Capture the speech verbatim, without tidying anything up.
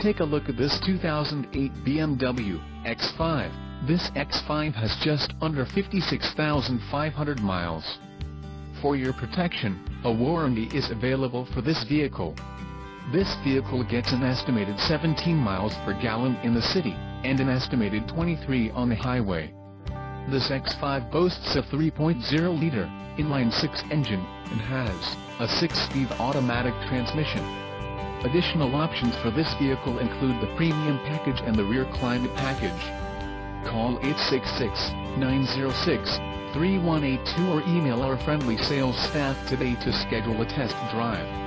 Take a look at this two thousand eight B M W X five. This X five has just under fifty-six thousand five hundred miles. For your protection, a warranty is available for this vehicle. This vehicle gets an estimated seventeen miles per gallon in the city, and an estimated twenty-three on the highway. This X five boasts a three point oh liter, inline-six engine, and has a six-speed automatic transmission. Additional options for this vehicle include the premium package and the rear climate package. Call eight six six, nine oh six, three one eight two or email our friendly sales staff today to schedule a test drive.